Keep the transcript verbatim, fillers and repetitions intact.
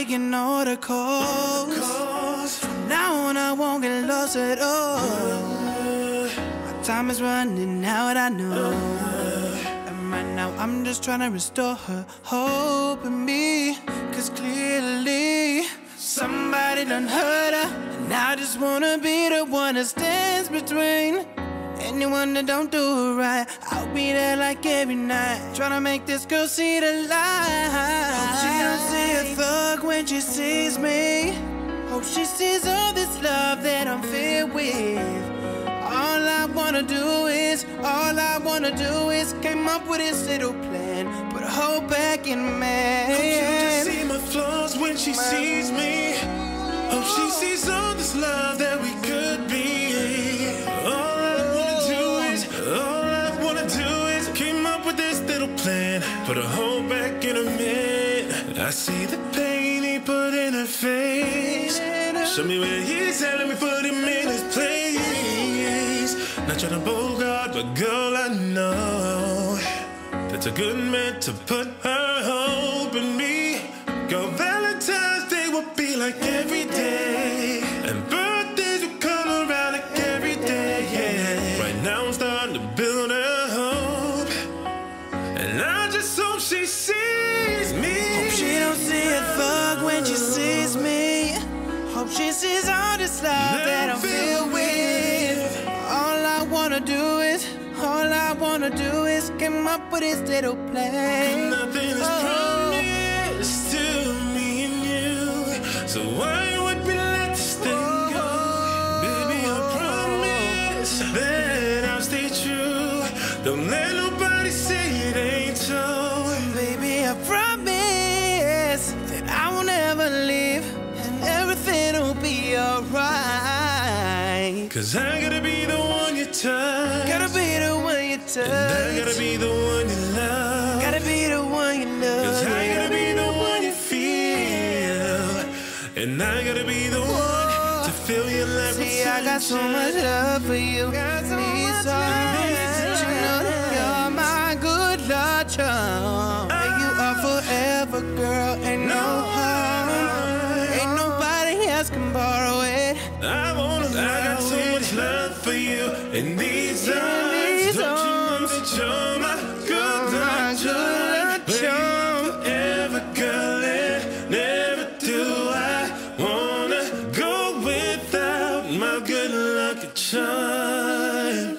making all the calls. From now on I won't get lost at all. My time is running out, I know. And right now I'm just trying to restore her hope in me. Cause clearly somebody done hurt her, and I just wanna be the one that stands between anyone that don't do it right. I'll be there like every night, tryna make this girl see the light. Hope she don't see a thug when she sees me. Hope she sees all this love that I'm filled with. All I wanna do is, all I wanna do is came up with this little plan, put a whole back in a man. Hope she just see my flaws when she sees me. Hope she sees all this love that we could be. All I wanna do is, all I wanna do is came up with this little plan, put a whole back in a man. I see the pain he put in her face. Show me where he's at, let me put him in his place. Not trying to bogart, but girl, I know that's a good man to put her hope in me. Girl, Valentine's Day will be like every day, and birthdays will come around like every day, yeah. Right now I'm starting to build her hope, and I just hope she sees me. Hope she don't see a thug when she sees me. Hope she sees all this love that I'm filled with. All I wanna do is, all I wanna do is come up with this little plan. Nothing is oh. promised to me and you, so why would we let this thing go? Baby, I promise that I'll stay true. Don't let nobody say it ain't so. Baby, I promise that I won't ever leave, and everything will be alright. Cause I gotta be the one you touch, Gotta be the one you touch, and I gotta be the one you love. Gotta be the one you love. Cause I gotta be the one you feel, and I gotta be the one to fill your life with See, I got so much love for you. Got so much love. You know that you're my good luck charm. And you are forever, girl. Ain't no harm. Ain't nobody else can borrow it. I wanna I got so much love for you in these arms. Don't you know that you're my good luck charm? Forever, girl, and never do I wanna go without my good luck charm.